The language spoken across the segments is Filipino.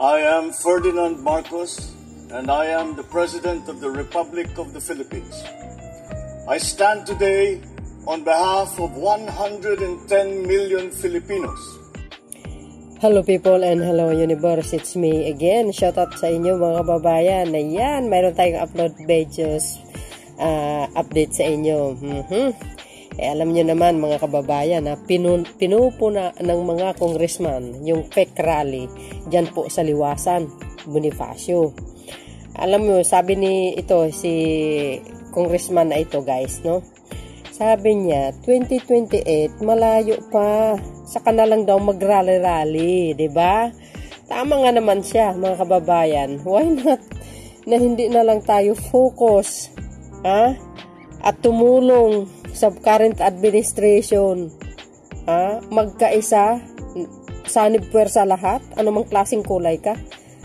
I am Ferdinand Marcos, and I am the President of the Republic of the Philippines. I stand today on behalf of 110 million Filipinos. Hello people and hello universe, it's me again. Shout out sa inyo mga kababayan. Ayan, mayroon tayong upload videos, update sa inyo. Alam nyo naman mga kababayan na pinupuna ng mga congressman yung fake rally dyan po sa Liwasan, Bonifacio. Alam mo, sabi ni si congressman na ito guys, no? Sabi niya, 2028 malayo pa, saka na lang daw mag-rally-rally, diba? Tama nga naman siya mga kababayan. Why not na hindi na lang tayo focus, at tumulong sa current administration, magkaisa, sanib puwersa lahat, anumang klaseng kulay ka,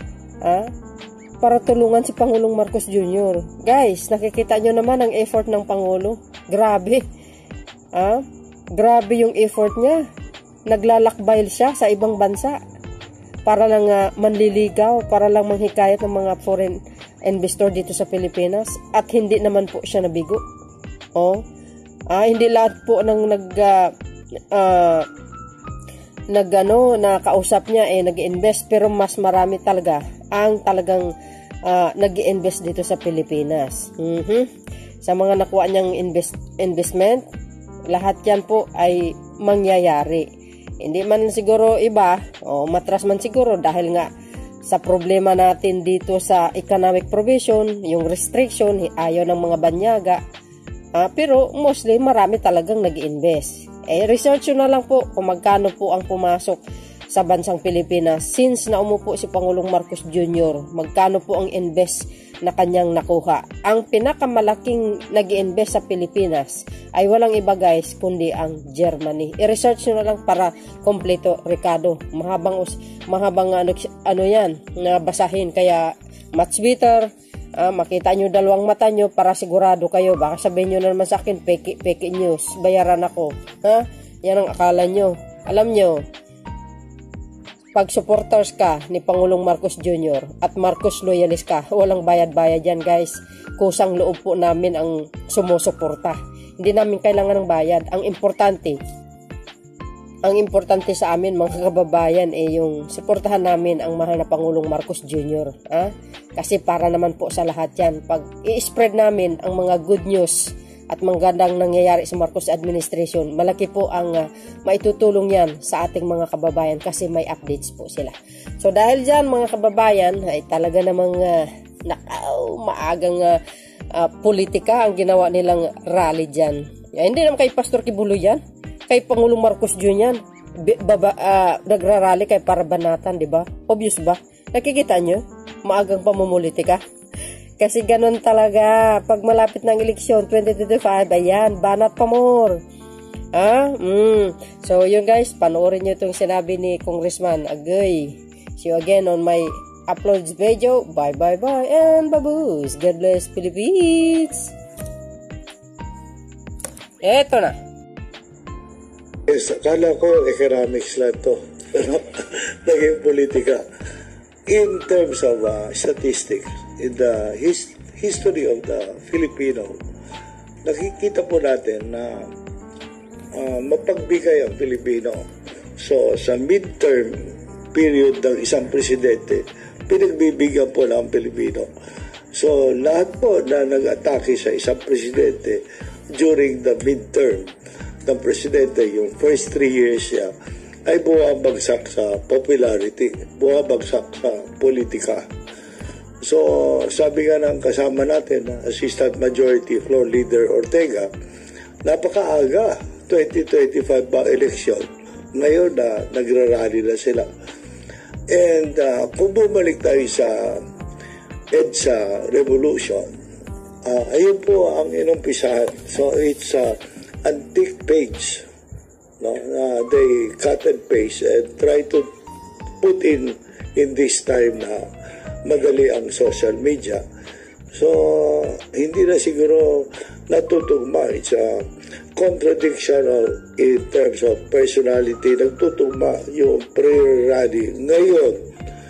para tulungan si Pangulong Marcos Jr. Guys, nakikita nyo naman ang effort ng Pangulo. Grabe. Grabe yung effort niya. Naglalakbayl siya sa ibang bansa para lang manliligaw, para lang manghikayat ng mga foreign investor dito sa Pilipinas, at hindi naman po siya nabigo. Hindi lahat po ng nakausap niya nag-invest, pero mas marami talaga ang talagang nag-invest dito sa Pilipinas. Sa mga nakuha niyang investment, lahat yan po ay mangyayari. Hindi man siguro iba, matras man siguro dahil nga sa problema natin dito sa economic provision, yung restriction, ayaw ng mga banyaga. Pero mostly marami talagang nag-invest. Research na lang po kung magkano po ang pumasok sa bansang Pilipinas since na umupo si Pangulong Marcos Jr. Magkano po ang invest na kanyang nakuha. Ang pinakamalaking nag-invest sa Pilipinas ay walang iba guys kundi ang Germany. I-research nyo na lang para kompleto, Ricardo. Mahabang ano yan, nabasahin. Kaya much better makita nyo dalawang mata nyo para sigurado kayo. Baka sabihin nyo na naman sa akin, fake news, bayaran ako. Yan ang akala nyo. Alam nyo, pag supporters ka ni Pangulong Marcos Jr. at Marcos loyalist ka, walang bayad-bayad yan guys. Kusang loob po namin ang sumusuporta. Hindi namin kailangan ng bayad. Ang importante sa amin mga kababayan yung suportahan namin ang mahal na Pangulong Marcos Jr. Kasi para naman po sa lahat yan. Pag i-spread namin ang mga good news at magandang nangyayari sa Marcos administration, malaki po ang maitutulong yan sa ating mga kababayan kasi may updates po sila. So dahil dyan mga kababayan ay talaga namang maagang politika ang ginawa nilang rally dyan. Hindi naman kay Pastor Kibuloy yan, kay Pangulong Marcos Jr. Nagrarally kay para banatan, di ba? Obvious ba? Nakikita nyo? Maagang pamumulitika. Kasi ganun talaga, pag malapit ng eleksyon, 2025, ayan, banat pa more. So, yun guys, panoorin nyo itong sinabi ni Congressman Agoy. See you again on my upload video. Bye, bye, bye, and baboos. God bless Philippines. Eto na. Yes, akala ko economics lang to. Pero, naging politika. In terms of statistics, in the history of the Filipino, nakikita po natin na mapagbigay ang Pilipino. So, sa midterm period ng isang presidente, pinagbibigyan po ng Pilipino. So, lahat po na nag-atake sa isang presidente during the midterm ng presidente, yung first 3 years siya, ay buwabagsak sa popularity, buwabagsak sa politika. So, sabi nga ng kasama natin, Assistant Majority Floor Leader Ortega, napakaaga, 2025 ba election, ngayon na nagrarally na sila. And kung bumalik tayo sa EDSA Revolution, ayun po ang inumpisahan. So, it's antique page. No, they cut and paste and try to put in this time na madali ang social media. So, hindi na siguro natutugma. It's a contradiction in terms of personality. Nagtutugma yung prayer rally ngayon na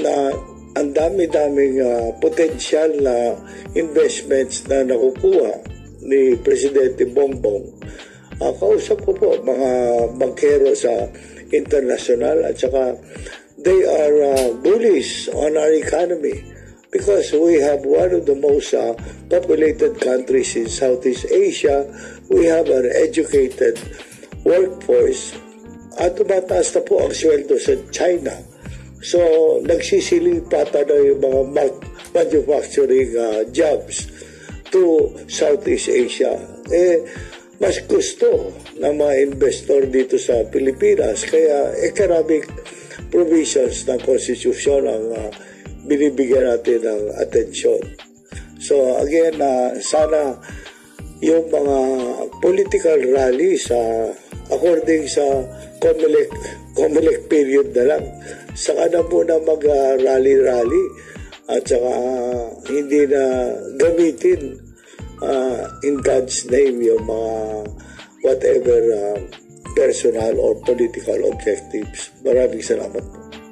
na ang dami-daming potential na investments na nakukuha ni Presidente Bongbong. Kausap ko po mga bankero sa international at saka they are bullish on our economy because we have one of the most populated countries in Southeast Asia. We have an educated workforce at tumataas na po ang sweldo sa China. So, nagsisilipatan na yung mga manufacturing jobs to Southeast Asia. Mas gusto ng mga investor dito sa Pilipinas. Kaya economic provisions ng konstitusyon ang binibigyan natin ng atensyon. So again, sana yung mga political rallies according sa COMELEC period na lang, saka na muna mag-rally-rally at saka hindi na gamitin in God's name yung mga whatever personal or political objectives. Maraming salamat po.